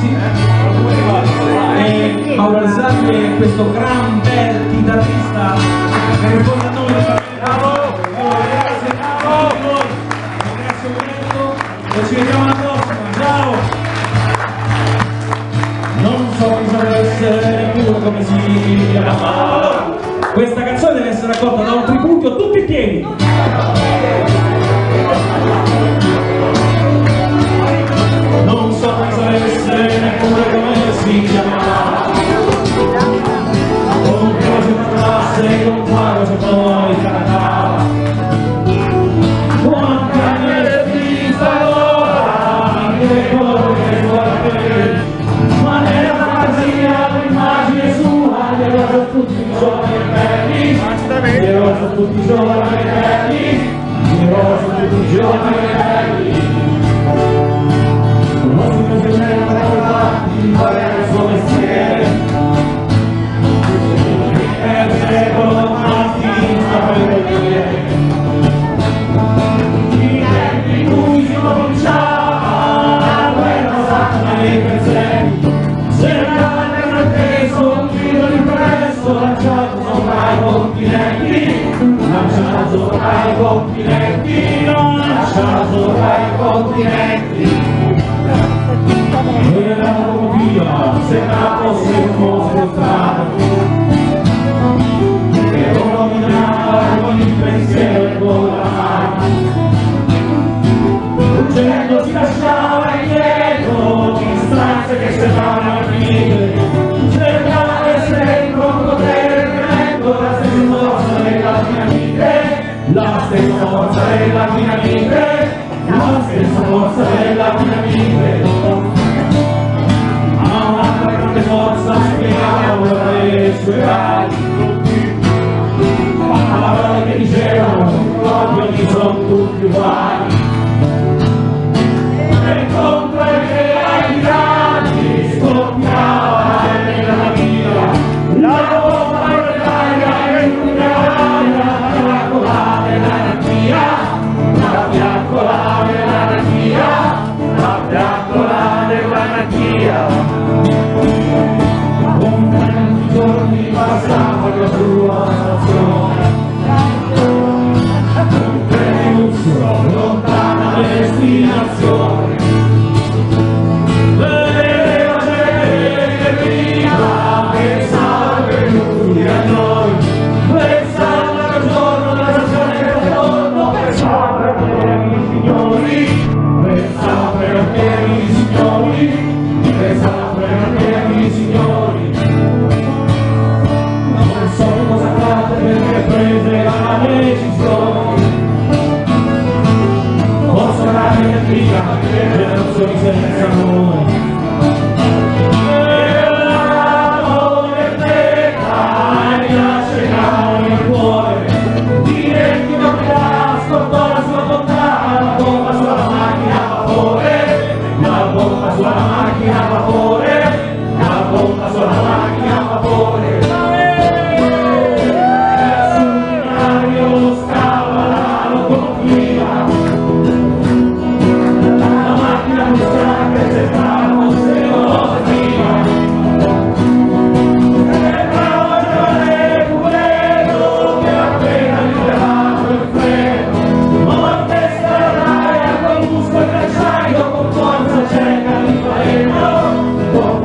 Sì. E Mauro Alessandri è questo gran bel chitarrista che risponde a nome di bravo! Grazie a voi, ringrazio molto e ci vediamo alla prossima, ciao! Non so cosa deve essere neppure come si chiama. Questa canzone deve essere raccolta da un tributo a tutti i piedi. Non so cosa deve essere neppure come si chiama. Con cose parlasse, con qualcosa poi cantava. Quanti anni è vista allora, che cose che guardi. Ma nella fantasia l'immagine sua, glielo so tutti i giorni belli. Glielo so tutti i giorni belli. Glielo so tutti i giorni belli. Fare il suo mestiere e il secolo artista per dire i tempi in cui si cominciava la guerra sacra dei pensieri sembrava nell'atteso un filo di presto lanciato sopra i continenti lanciato sopra i continenti lanciato sopra i continenti. E la locomotiva sembra fosse un mostro strano che lo nominava con il pensiero e con la mano fuggendo si lasciava indietro in stanze che sembravano infinite cercava essere in potere tremendo la stessa forza della dinamite la stessa forza della dinamite la stessa forza della dinamite. Forza spiegava le sue ali ma la parola che dicevano proprio di sono tutti uguali e contro ai tirati scoppiava nella via la bomba proletaria che illuminava la fiaccola dell'anarchia la fiaccola dell'anarchia la fiaccola dell'anarchia. Giorni passava la sua stazione un treno lontana destinazione vedeva gente che veniva pensava per lui a noi pensava che il giorno della stazione che ritorno pensava per pieni signori pensava per pieni signori pensava per pieni signori. Non so cosa fate perché prese la decisione forse la replica perché generazioni senza noi e l'amore teca mi accecava il cuore dimentica che ascoltò la sua bontà la bomba sulla macchina a vapore la bomba sulla macchina a vapore la bomba sulla macchina a vapore. Con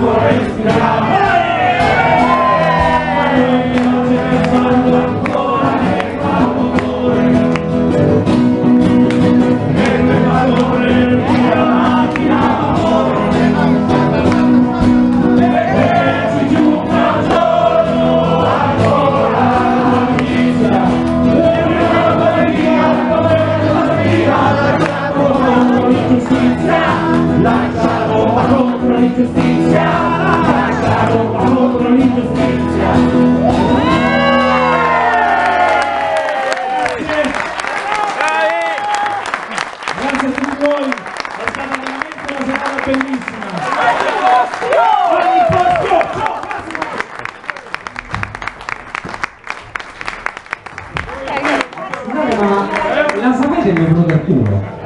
ancora respirare. Non c'è pensando ancora nel motore, mentre fa correre via la macchina a vapore, perché ci giunga un giorno ancora la vita, lascia Roma contro l'ingiustizia, lascia Roma contro l'ingiustizia. Grazie a tutti voi, è stata veramente una serata bellissima. Ogni posto, ciao, Ma la sapete il mio venuto al culo?